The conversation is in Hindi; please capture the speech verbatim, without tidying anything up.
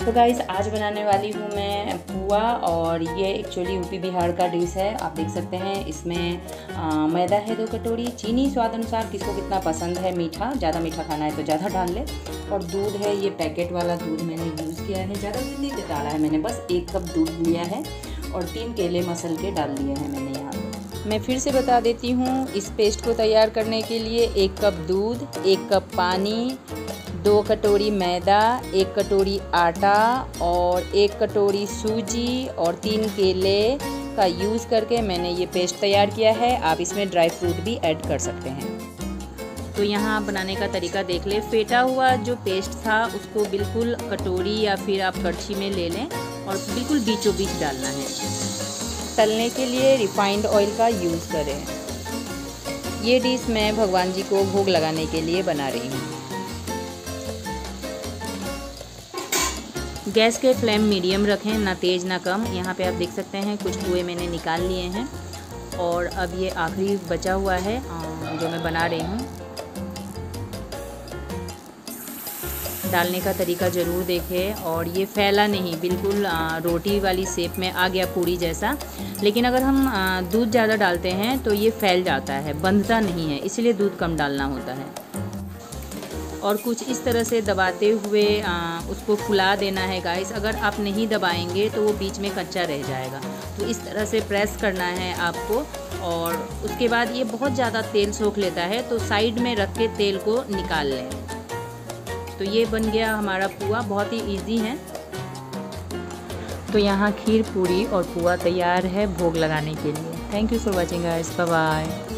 तो गाइस आज बनाने वाली हूँ मैं पुआ, और ये एक्चुअली यूपी बिहार का डिश है। आप देख सकते हैं इसमें आ, मैदा है दो कटोरी, चीनी स्वाद अनुसार, किसको कितना पसंद है मीठा, ज़्यादा मीठा खाना है तो ज़्यादा डाल ले। और दूध है, ये पैकेट वाला दूध मैंने यूज़ किया है, ज़्यादा दूध नहीं डाला है मैंने, बस एक कप दूध लिया है और तीन केले मसल के डाल दिए हैं मैंने यहाँ पर। मैं फिर से बता देती हूँ, इस पेस्ट को तैयार करने के लिए एक कप दूध, एक कप पानी, दो कटोरी मैदा, एक कटोरी आटा और एक कटोरी सूजी और तीन केले का यूज़ करके मैंने ये पेस्ट तैयार किया है। आप इसमें ड्राई फ्रूट भी ऐड कर सकते हैं। तो यहाँ आप बनाने का तरीका देख लें। फेटा हुआ जो पेस्ट था उसको बिल्कुल कटोरी या फिर आप कड़छी में ले लें और बिल्कुल बीचों बीच डालना है। तलने के लिए रिफाइंड ऑयल का यूज़ करें। ये डिश मैं भगवान जी को भोग लगाने के लिए बना रही हूँ। गैस के फ्लेम मीडियम रखें, ना तेज़ ना कम। यहाँ पे आप देख सकते हैं कुछ पुए मैंने निकाल लिए हैं और अब ये आखिरी बचा हुआ है जो मैं बना रही हूँ। डालने का तरीका ज़रूर देखें, और ये फैला नहीं, बिल्कुल रोटी वाली शेप में आ गया पूरी जैसा। लेकिन अगर हम दूध ज़्यादा डालते हैं तो ये फैल जाता है, बंधता नहीं है, इसलिए दूध कम डालना होता है। और कुछ इस तरह से दबाते हुए आ, उसको फुला देना है गाइस। अगर आप नहीं दबाएंगे तो वो बीच में कच्चा रह जाएगा। तो इस तरह से प्रेस करना है आपको, और उसके बाद ये बहुत ज़्यादा तेल सोख लेता है तो साइड में रख के तेल को निकाल लें। तो ये बन गया हमारा पुआ, बहुत ही इजी है। तो यहाँ खीर पूरी और पुआ तैयार है भोग लगाने के लिए। Thank you for watching guys, bye bye.